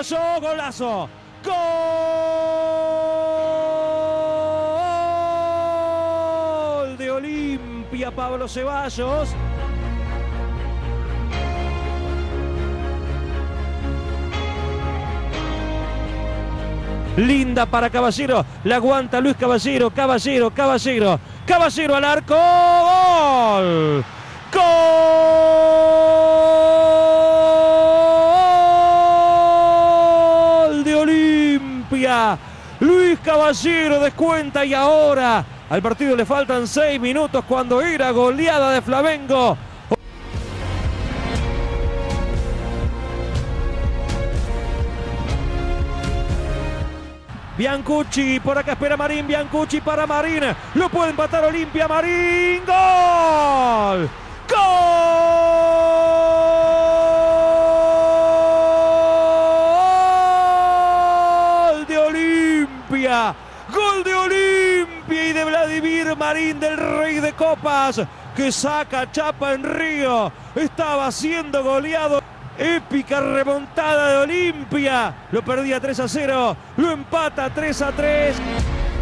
Ceballos, golazo. Gol de Olimpia, Pablo Ceballos. Linda para Caballero, la aguanta Luis Caballero, Caballero al arco, gol. Gol de Olimpia. Luis Caballero descuenta y ahora al partido le faltan 6 minutos cuando era goleada de Flamengo. Biancucci, por acá espera Marín, Biancucci para Marín, lo puede empatar Olimpia, Marín, gol, gol de Olimpia y de Vladimir Marín, del Rey de Copas, que saca chapa en Río, estaba siendo goleado. Épica remontada de Olimpia, lo perdía 3-0, lo empata 3-3.